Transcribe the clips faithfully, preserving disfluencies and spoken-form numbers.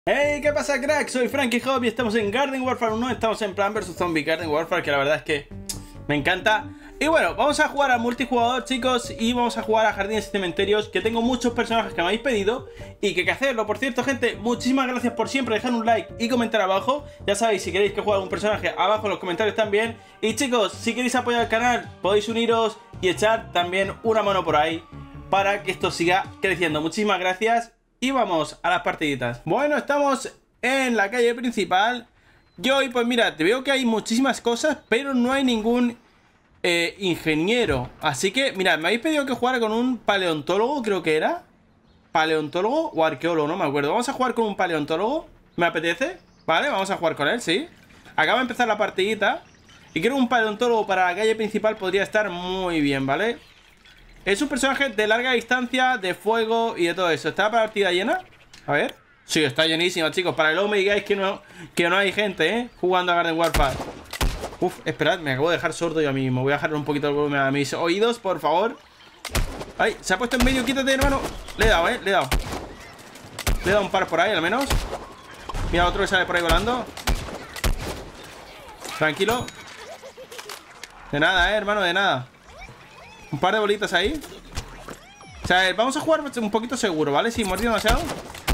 Hey, ¿qué pasa, crack? Soy Frankie Hop y estamos en Garden Warfare uno. Estamos en Plants versus. Zombies Garden Warfare, que la verdad es que me encanta. Y bueno, vamos a jugar a multijugador, chicos. Y vamos a jugar a jardines y cementerios, que tengo muchos personajes que me habéis pedido y que hay que hacerlo. Por cierto, gente, muchísimas gracias por siempre dejar un like y comentar abajo. Ya sabéis, si queréis que juegue algún personaje, abajo en los comentarios también. Y chicos, si queréis apoyar el canal, podéis uniros y echar también una mano por ahí para que esto siga creciendo. Muchísimas gracias. Y vamos a las partiditas. Bueno, estamos en la calle principal. Yo, y pues mira, te veo que hay muchísimas cosas, pero no hay ningún eh, ingeniero. Así que, mira, me habéis pedido que jugara con un paleontólogo, creo que era. Paleontólogo o arqueólogo, no me acuerdo. Vamos a jugar con un paleontólogo. ¿Me apetece? Vale, vamos a jugar con él, sí. Acaba de empezar la partidita. Y creo que un paleontólogo para la calle principal podría estar muy bien, ¿vale? Es un personaje de larga distancia, de fuego y de todo eso. ¿Está la partida llena? A ver. Sí, está llenísima, chicos. Para que luego me digáis que no, que no hay gente, ¿eh? Jugando a Garden Warfare. Uf, esperad, me acabo de dejar sordo yo a mí mismo. Voy a dejar un poquito el volumen a mis oídos, por favor. Ay, se ha puesto en medio, quítate, hermano. Le he dado, ¿eh? Le he dado. Le he dado un par por ahí, al menos. Mira, otro que sale por ahí volando. Tranquilo. De nada, ¿eh, hermano? De nada. Un par de bolitas ahí. O sea, vamos a jugar un poquito seguro, ¿vale? Sin morir demasiado.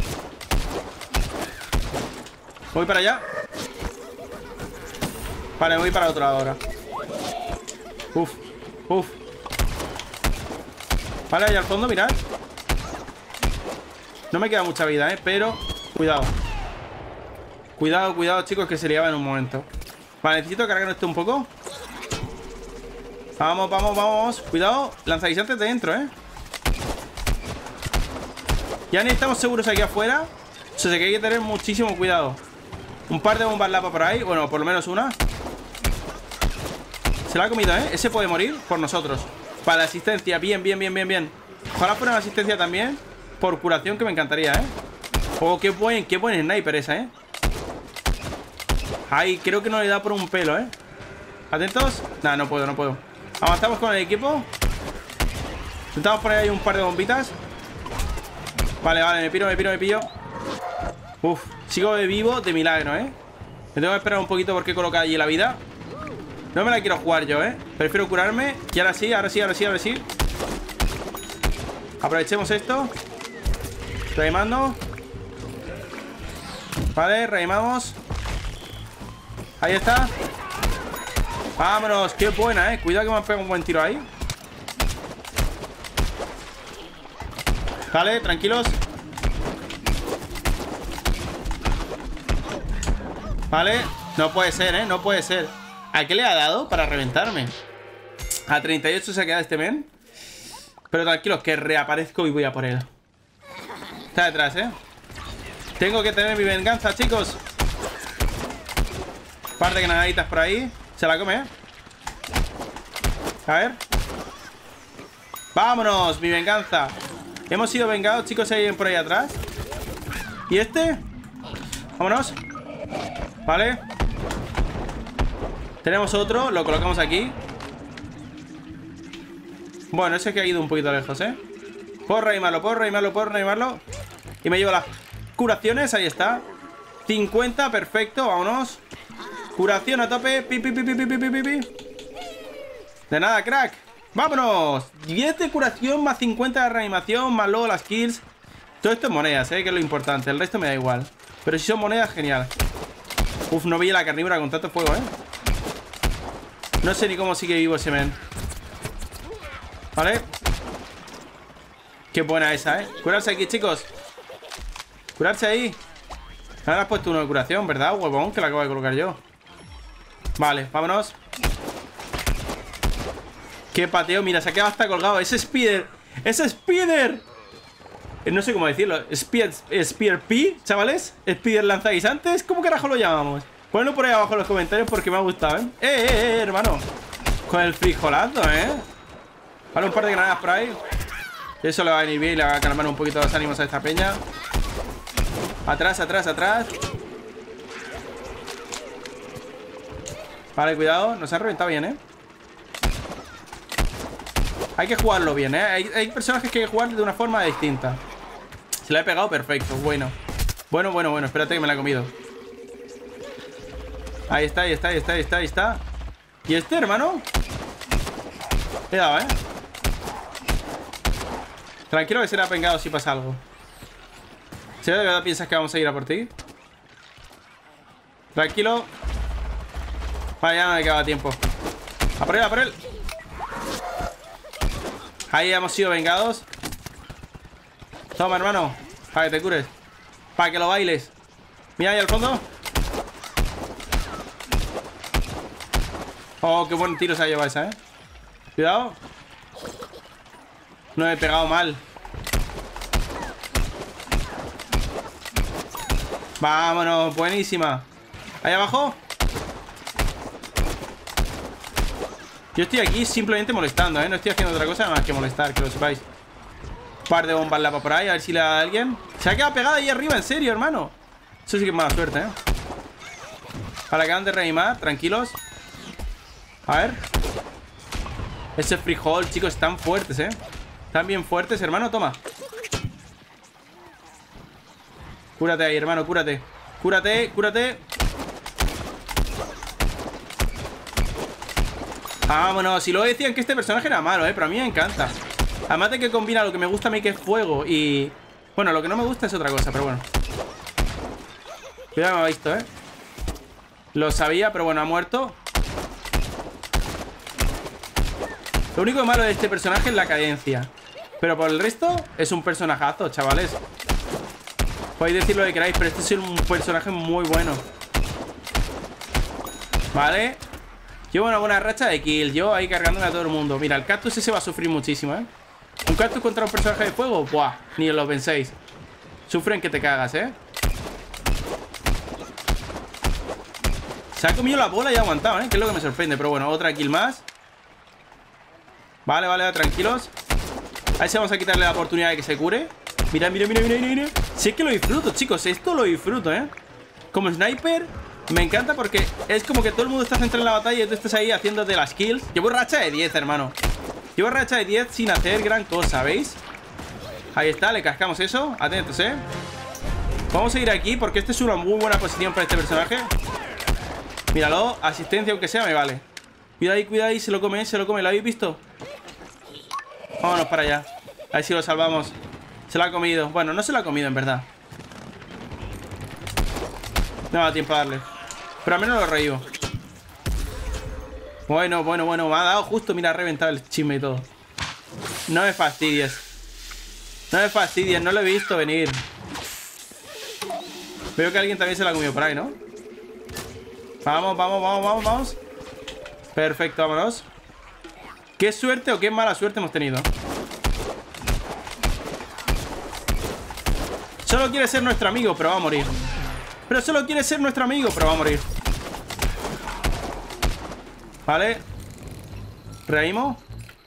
Voy para allá. Vale, voy para otro lado ahora. Uf, uf. Vale, allá al fondo, mirad. No me queda mucha vida, ¿eh? Pero, cuidado. Cuidado, cuidado, chicos, que se liaba en un momento. Vale, necesito cargar esto un poco. Vamos, vamos, vamos. Cuidado, lanzaguisantes de dentro, ¿eh? Ya ni estamos seguros aquí afuera. O sea, que hay que tener muchísimo cuidado. Un par de bombas lapa por ahí. Bueno, por lo menos una. Se la ha comido, ¿eh? Ese puede morir por nosotros. Para la asistencia, bien, bien, bien, bien, bien. Ojalá fuera una asistencia también. Por curación, que me encantaría, ¿eh? Oh, qué buen, qué buen sniper esa, ¿eh? Ay, creo que no le da por un pelo, ¿eh? ¿Atentos? Nah, no puedo, no puedo. Avanzamos con el equipo. Intentamos poner ahí un par de bombitas. Vale, vale, me piro, me piro, me pillo. Uf, sigo de vivo de milagro, ¿eh? Me tengo que esperar un poquito porque he colocado allí la vida. No me la quiero jugar yo, ¿eh? Prefiero curarme. Y ahora sí, ahora sí, ahora sí, ahora sí. Aprovechemos esto. Reimando. Vale, reimamos. Ahí está. Vámonos, qué buena, eh. Cuidado que me han pegado un buen tiro ahí. Vale, tranquilos. Vale, no puede ser, eh. No puede ser. ¿A qué le ha dado para reventarme? A treinta y ocho se ha quedado este men. Pero tranquilos, que reaparezco y voy a por él. Está detrás, eh. Tengo que tener mi venganza, chicos. Un par de granaditas por ahí. Se la come, ¿eh? A ver. ¡Vámonos! Mi venganza. Hemos sido vengados, chicos. Hay alguien por ahí atrás. ¿Y este? Vámonos. Vale. Tenemos otro. Lo colocamos aquí. Bueno, ese que ha ido un poquito lejos, ¿eh? Puedo reimarlo, puedo reimarlo, puedo reimarlo. Y me llevo las curaciones. Ahí está. cincuenta, perfecto. Vámonos. Curación a tope. Pi, pi, pi, pi, pi, pi, pi, pi. De nada, crack. ¡Vámonos! diez de curación más cincuenta de reanimación, más luego las kills. Todo esto es monedas, ¿eh? Que es lo importante. El resto me da igual. Pero si son monedas, genial. Uf, no veía la carnívora con tanto fuego, ¿eh? No sé ni cómo sigue vivo ese men. Vale. Qué buena esa, ¿eh? Curarse aquí, chicos. Curarse ahí. Ahora has puesto uno de curación, ¿verdad, huevón? Que la acabo de colocar yo. Vale, vámonos. Qué pateo, mira, se ha quedado hasta colgado. ¡Es Spider! ¡Es Spider! No sé cómo decirlo. Spear, Spear P, chavales. Spider lanzaguisantes. ¿Cómo carajo lo llamamos? Ponlo por ahí abajo en los comentarios porque me ha gustado, ¿eh? ¡Eh, eh, eh, hermano! Con el frijolazo, ¿eh? Vale, un par de granadas por ahí. Eso le va a venir bien y le va a calmar un poquito los ánimos a esta peña. Atrás, atrás, atrás. Vale, cuidado. Nos han reventado bien, ¿eh? Hay que jugarlo bien, ¿eh? Hay, hay personajes que hay que jugar de una forma distinta. Se la he pegado, perfecto, bueno. Bueno, bueno, bueno, espérate que me la he comido. Ahí está, ahí está, ahí está, ahí está, ahí está. ¿Y este, hermano? He dado, ¿eh? Tranquilo que será pengado si pasa algo. ¿Serio de verdad piensas que vamos a ir a por ti? Tranquilo. Vale, ya no me queda tiempo. A por él, a por él. Ahí hemos sido vengados. Toma, hermano. Para que te cures. Para que lo bailes. Mira ahí al fondo. Oh, qué buen tiro se ha llevado esa, eh. Cuidado. No he pegado mal. Vámonos, buenísima. Ahí abajo. Yo estoy aquí simplemente molestando, ¿eh? No estoy haciendo otra cosa más que molestar, que lo sepáis. Un par de bombas lapa por ahí, a ver si le da a alguien. Se ha quedado pegada ahí arriba, en serio, hermano. Eso sí que es mala suerte, ¿eh? Para que acaban de reanimar, tranquilos. A ver. Ese frijol, chicos, están fuertes, ¿eh? Están bien fuertes, hermano, toma. Cúrate ahí, hermano, cúrate. Cúrate, cúrate. Vámonos, si luego decían que este personaje era malo, ¿eh? Pero a mí me encanta. Además de que combina lo que me gusta a mí, que es fuego, y... Bueno, lo que no me gusta es otra cosa, pero bueno. Cuidado, me ha visto, ¿eh? Lo sabía, pero bueno, ha muerto. Lo único malo de este personaje es la cadencia. Pero por el resto, es un personajazo, chavales. Podéis decir lo que queráis, pero este es un personaje muy bueno. Vale. Llevo una buena racha de kills. Yo ahí cargándome a todo el mundo. Mira, el cactus ese va a sufrir muchísimo, ¿eh? Un cactus contra un personaje de fuego. Buah, ni os lo penséis. Sufren que te cagas, ¿eh? Se ha comido la bola y ha aguantado, ¿eh? Que es lo que me sorprende. Pero bueno, otra kill más. Vale, vale, tranquilos. A ver si vamos a quitarle la oportunidad de que se cure. Mira, mira, mira, mira, mira. Si es que lo disfruto, chicos. Esto lo disfruto, ¿eh? Como sniper me encanta porque es como que todo el mundo está centrado en la batalla y tú estás ahí haciéndote las kills. Llevo racha de diez, hermano. Llevo racha de diez sin hacer gran cosa, ¿veis? Ahí está, le cascamos eso. Atentos, ¿eh? Vamos a ir aquí porque esta es una muy buena posición para este personaje. Míralo, asistencia aunque sea me vale. Cuidado ahí, cuidado ahí, se lo come, se lo come. ¿Lo habéis visto? Vámonos para allá. A ver si lo salvamos. Se lo ha comido. Bueno, no se lo ha comido en verdad. No me da tiempo a darle. Pero al menos lo reíbo. Bueno, bueno, bueno. Me ha dado justo, mira, ha reventado el chisme y todo. No me fastidies. No me fastidies, no lo he visto venir. Veo que alguien también se la ha comido por ahí, ¿no? Vamos, vamos, vamos, vamos, vamos. Perfecto, vámonos. Qué suerte o qué mala suerte hemos tenido. Solo quiere ser nuestro amigo, pero va a morir. Pero solo quiere ser nuestro amigo, pero va a morir. Vale. Reanimo.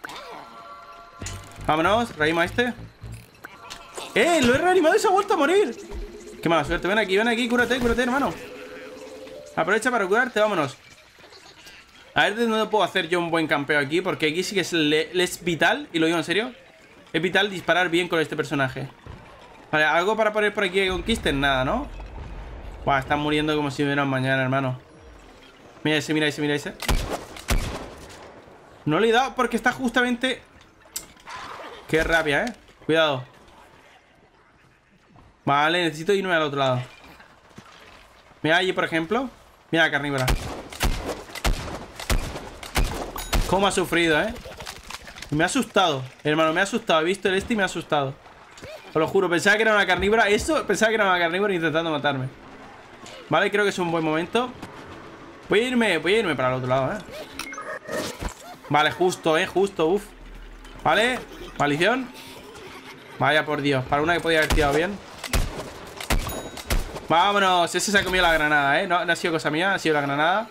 Vámonos, reanimo a este. ¡Eh! Lo he reanimado y se ha vuelto a morir. Qué mala suerte, ven aquí, ven aquí. Cúrate, cúrate, hermano. Aprovecha para curarte, vámonos. A ver de dónde puedo hacer yo un buen campeo aquí, porque aquí sí que es, le, le es vital, y lo digo en serio. Es vital disparar bien con este personaje. Vale, algo para poner por aquí que conquisten, nada, ¿no? Buah, están muriendo como si hubieran mañana, hermano. Mira ese, mira ese, mira ese. No le he dado porque está justamente... Qué rabia, ¿eh? Cuidado. Vale, necesito irme al otro lado. Mira allí, por ejemplo. Mira la carnívora. Cómo ha sufrido, ¿eh? Me ha asustado, hermano, me ha asustado. He visto el este y me ha asustado. Os lo juro, pensaba que era una carnívora. Eso, pensaba que era una carnívora intentando matarme. Vale, creo que es un buen momento. Voy a irme, voy a irme para el otro lado, ¿eh? Vale, justo, ¿eh? Justo, uff. Vale, maldición. Vaya por Dios, para una que podía haber tirado bien. Vámonos, ese se ha comido la granada, ¿eh? No, no ha sido cosa mía, ha sido la granada.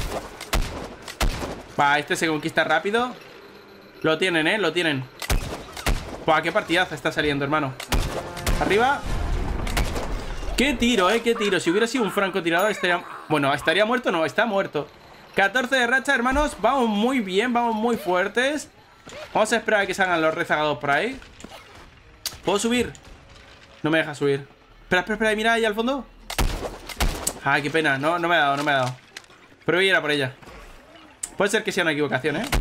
Va, este se conquista rápido. Lo tienen, ¿eh? Lo tienen. Buah, qué partidaza está saliendo, hermano. Arriba. Qué tiro, ¿eh? Qué tiro. Si hubiera sido un francotirador estaría... Bueno, ¿estaría muerto? No, está muerto. catorce de racha, hermanos. Vamos muy bien, vamos muy fuertes. Vamos a esperar a que salgan los rezagados por ahí. ¿Puedo subir? No me deja subir. Espera, espera, espera, mira ahí al fondo. Ay, qué pena, no, no me ha dado, no me ha dado. Pero voy a ir a por ella. Puede ser que sea una equivocación, ¿eh?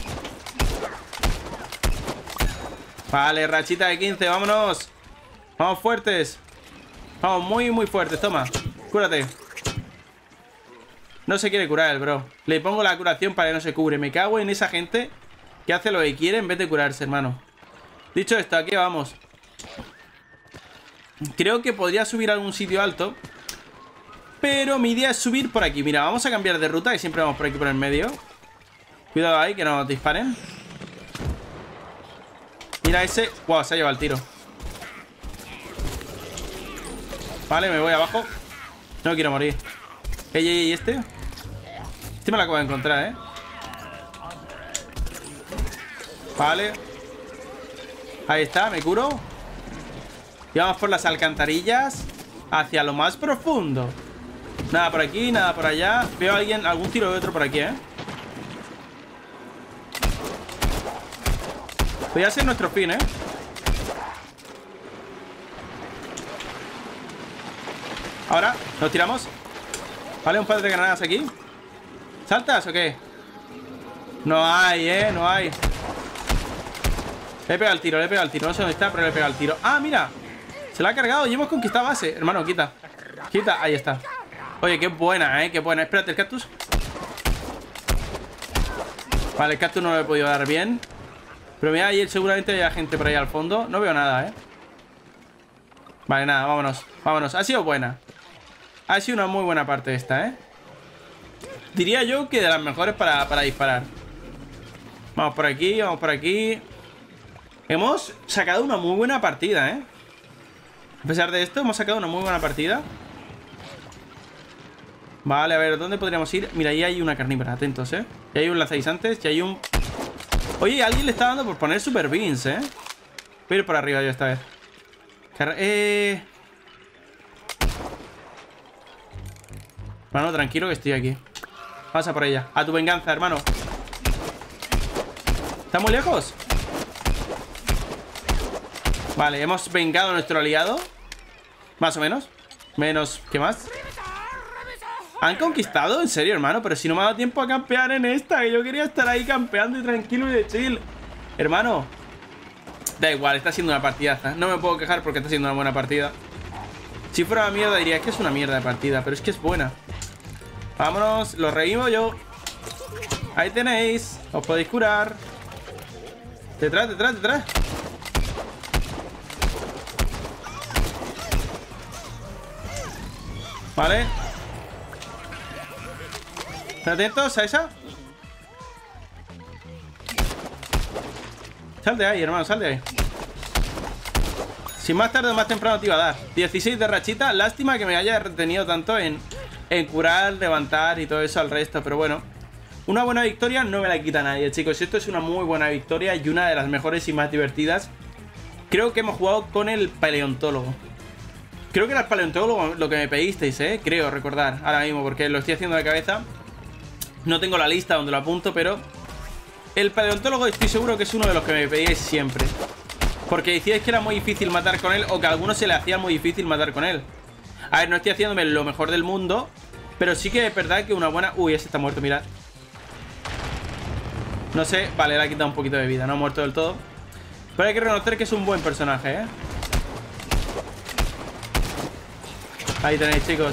Vale, rachita de quince, vámonos. Vamos fuertes. Vamos muy, muy fuertes, toma. Cúrate. No se quiere curar el bro. Le pongo la curación para que no se cure. Me cago en esa gente que hace lo que quiere en vez de curarse, hermano. Dicho esto, aquí vamos. Creo que podría subir a algún sitio alto, pero mi idea es subir por aquí. Mira, vamos a cambiar de ruta, que siempre vamos por aquí por el medio. Cuidado ahí, que no nos disparen. Mira ese. Wow, se ha llevado el tiro. Vale, me voy abajo. No quiero morir. Ey, ey, ey, este Este me lo acabo de encontrar, eh. Vale. Ahí está, me curo. Y vamos por las alcantarillas hacia lo más profundo. Nada por aquí, nada por allá. Veo a alguien, algún tiro de otro por aquí, eh. Podría ser nuestro fin, eh. Ahora, nos tiramos. Vale, un par de granadas aquí. ¿Saltas o qué? No hay, eh, no hay. Le he pegado el tiro, le he pegado el tiro. No sé dónde está, pero le he pegado el tiro. Ah, mira, se la ha cargado y hemos conquistado base. Hermano, quita. Quita, ahí está. Oye, qué buena, eh, qué buena. Espérate, el cactus. Vale, el cactus no lo he podido dar bien. Pero mira, ahí seguramente hay gente por ahí al fondo. No veo nada, eh. Vale, nada, vámonos. Vámonos, ha sido buena. Ha sido una muy buena parte esta, eh. Diría yo que de las mejores para, para disparar. Vamos por aquí, vamos por aquí. Hemos sacado una muy buena partida, eh. A pesar de esto, hemos sacado una muy buena partida. Vale, a ver, ¿dónde podríamos ir? Mira, ahí hay una carnívora, atentos, eh. Y hay un lanzaguisantes, y hay un... Oye, alguien le está dando por poner super beans, eh. Voy a ir por arriba yo esta vez. Car eh... Hermano, tranquilo que estoy aquí. Pasa por ella. A tu venganza, hermano. ¿Está muy lejos? Vale, hemos vengado a nuestro aliado. Más o menos. Menos, ¿qué más? ¿Han conquistado? ¿En serio, hermano? Pero si no me ha dado tiempo a campear en esta. Que yo quería estar ahí campeando y tranquilo y de chill. Hermano, da igual, está siendo una partidaza. No me puedo quejar porque está siendo una buena partida. Si fuera una mierda diría que es una mierda de partida, pero es que es buena. Vámonos, lo reímos yo. Ahí tenéis. Os podéis curar. Detrás, detrás, detrás. Vale. ¿Están atentos a esa? Sal de ahí, hermano, sal de ahí. Si más tarde o más temprano te iba a dar. dieciséis de rachita. Lástima que me haya retenido tanto en, en curar, levantar y todo eso al resto. Pero bueno, una buena victoria no me la quita nadie, chicos. Esto es una muy buena victoria y una de las mejores y más divertidas. Creo que hemos jugado con el paleontólogo. Creo que era el paleontólogo lo que me pedisteis, eh. Creo recordar ahora mismo, porque lo estoy haciendo de cabeza. No tengo la lista donde lo apunto, pero el paleontólogo estoy seguro que es uno de los que me pedíais siempre. Porque decíais que era muy difícil matar con él, o que a algunos se le hacía muy difícil matar con él. A ver, no estoy haciéndome lo mejor del mundo, pero sí que es verdad que una buena... Uy, ese está muerto, mirad. No sé, vale, le ha quitado un poquito de vida, no ha muerto del todo. Pero hay que reconocer que es un buen personaje, ¿eh? Ahí tenéis, chicos.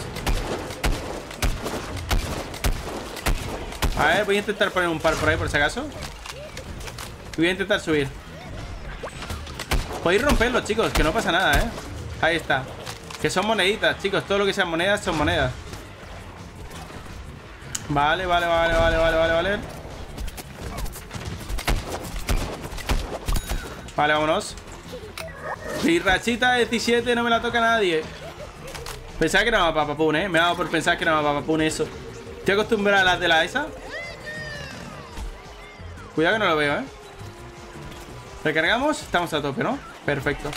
A ver, voy a intentar poner un par por ahí por si acaso. Y voy a intentar subir. Podéis romperlo, chicos, que no pasa nada, ¿eh? Ahí está. Que son moneditas, chicos. Todo lo que sean monedas son monedas. Vale, vale, vale, vale, vale, vale, vale. Vale, vámonos. Y rachita diecisiete, no me la toca nadie. Pensaba que era una papapun, ¿eh? Me ha dado por pensar que era una papapun eso. Estoy acostumbrado a las de la esa. Cuidado que no lo veo, ¿eh? Recargamos, estamos a tope, ¿no? Perfecto.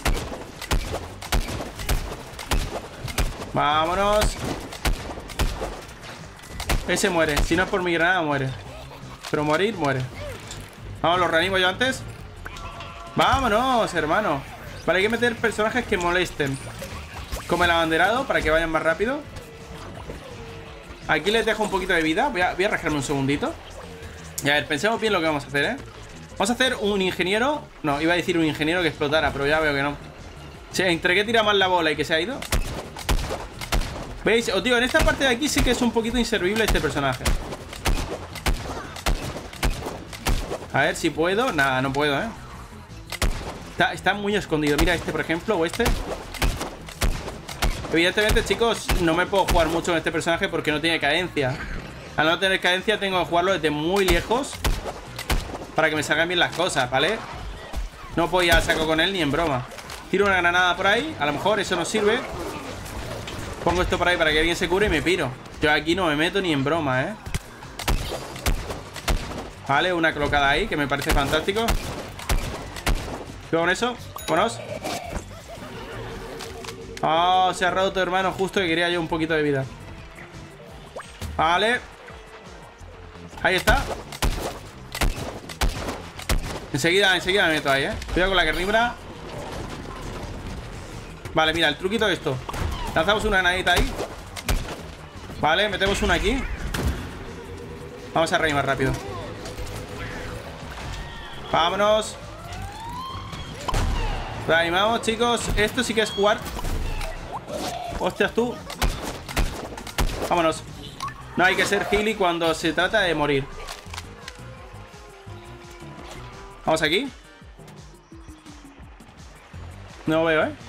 Vámonos. Ese muere, si no es por mi granada muere. Pero morir, muere. Vamos, lo reanimo yo antes. Vámonos, hermano. Vale, hay que meter personajes que molesten. Como el abanderado, para que vayan más rápido. Aquí les dejo un poquito de vida. Voy a, voy a rascarme un segundito. Y a ver, pensemos bien lo que vamos a hacer, ¿eh? Vamos a hacer un ingeniero. No, iba a decir un ingeniero que explotara, pero ya veo que no. O sea, entre que tira más la bola y que se ha ido. ¿Veis? Os digo, en esta parte de aquí sí que es un poquito inservible este personaje. A ver si puedo. Nada, no puedo, ¿eh? Está, está muy escondido. Mira este, por ejemplo, o este. Evidentemente, chicos, no me puedo jugar mucho en este personaje porque no tiene cadencia. Al no tener cadencia tengo que jugarlo desde muy lejos para que me salgan bien las cosas, ¿vale? No puedo ir al saco con él ni en broma. Tiro una granada por ahí. A lo mejor eso nos sirve. Pongo esto por ahí para que alguien se cure y me piro. Yo aquí no me meto ni en broma, ¿eh? Vale, una colocada ahí que me parece fantástico. ¿Qué con eso? Vámonos. Oh, se ha roto, hermano. Justo que quería yo un poquito de vida. Vale. Ahí está. Enseguida, enseguida me meto ahí, eh. Cuidado con la carnívora. Vale, mira, el truquito de esto. Lanzamos una granadita ahí. Vale, metemos una aquí. Vamos a reanimar rápido. Vámonos. Reanimamos, chicos. Esto sí que es jugar. Hostias, tú. Vámonos. No hay que ser gili cuando se trata de morir. Vamos aquí. No veo, ¿eh?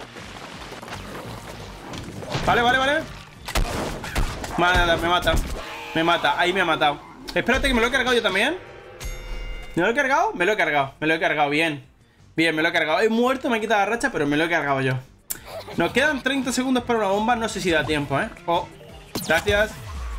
Vale, vale, vale. Vale, me mata. Me mata, ahí me ha matado. Espérate que me lo he cargado yo también. ¿Me lo he cargado? Me lo he cargado, me lo he cargado, bien. Bien, me lo he cargado. He muerto, me he quitado la racha, pero me lo he cargado yo. Nos quedan treinta segundos para una bomba. No sé si da tiempo, ¿eh? Oh, gracias.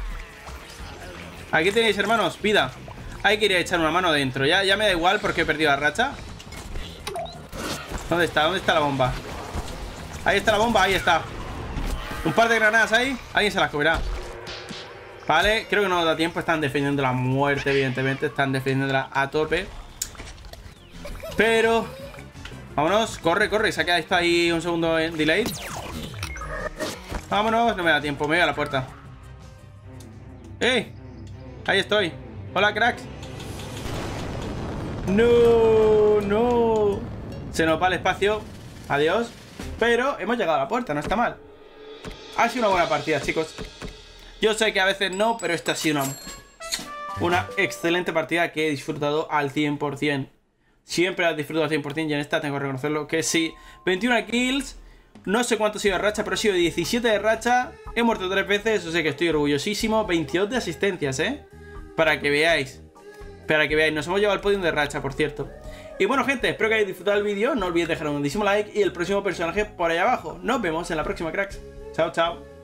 Aquí tenéis, hermanos, vida. Hay que ir a echar una mano dentro. Ya, ya me da igual porque he perdido la racha. ¿Dónde está? ¿Dónde está la bomba? Ahí está la bomba, ahí está. Un par de granadas ahí. Alguien se las comerá. Vale, creo que no nos da tiempo. Están defendiendo la muerte, evidentemente. Están defendiéndola a tope. Pero... vámonos, corre, corre. Se ha quedado ahí un segundo en delay. Vámonos, no me da tiempo. Me voy a la puerta. ¡Eh! Ahí estoy. Hola, cracks. No, no. Se nos va el espacio. Adiós. Pero hemos llegado a la puerta, no está mal. Ha sido una buena partida, chicos. Yo sé que a veces no, pero esta ha sido una, una excelente partida que he disfrutado al cien por cien. Siempre la disfruto al cien por cien y en esta tengo que reconocerlo que sí. veintiuna kills. No sé cuánto ha sido de racha, pero ha sido diecisiete de racha. He muerto tres veces, o sea que estoy orgullosísimo. veintidós de asistencias, ¿eh? Para que veáis. Para que veáis. Nos hemos llevado al podium de racha, por cierto. Y bueno, gente, espero que hayáis disfrutado el vídeo. No olvidéis dejar un grandísimo like y el próximo personaje por ahí abajo. Nos vemos en la próxima, cracks. Chao, chao.